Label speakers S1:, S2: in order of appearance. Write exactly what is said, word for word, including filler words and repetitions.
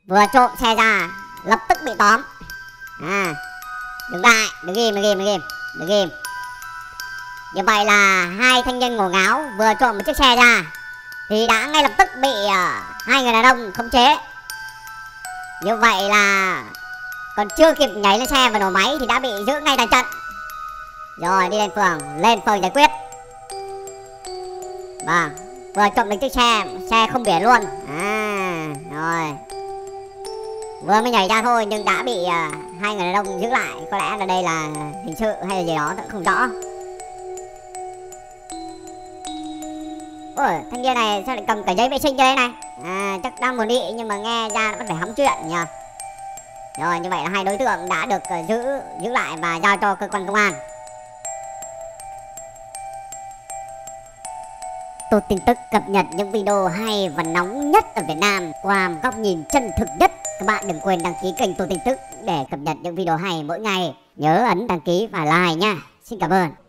S1: vừa trộm xe ra lập tức bị tóm. À, đứng lại, đứng im, đứng im, đứng im, đứng im. Như vậy là hai thanh niên ngổ ngáo vừa trộm một chiếc xe ra thì đã ngay lập tức bị uh, hai người đàn ông khống chế. Như vậy là còn chưa kịp nhảy lên xe và nổ máy thì đã bị giữ ngay tại trận. Rồi đi lên phường, lên phường giải quyết. Vâng, vừa trộm được chiếc xe, xe không biển luôn. À, rồi. Vừa mới nhảy ra thôi nhưng đã bị uh, hai người đàn ông giữ lại. Có lẽ là đây là hình sự hay là gì đó, tôi không rõ. Ôi, thanh niên này sao lại cầm cả giấy vệ sinh cho đây này? À, chắc đang muốn đi nhưng mà nghe ra vẫn phải hóng chuyện nhỉ. Rồi, như vậy là hai đối tượng đã được uh, giữ giữ lại và giao cho cơ quan công an. Tôi tin tức cập nhật những video hay và nóng nhất ở Việt Nam qua góc nhìn chân thực nhất. Các bạn đừng quên đăng ký kênh Tôi Tin Tức để cập nhật những video hay mỗi ngày. Nhớ ấn đăng ký và like nha. Xin cảm ơn.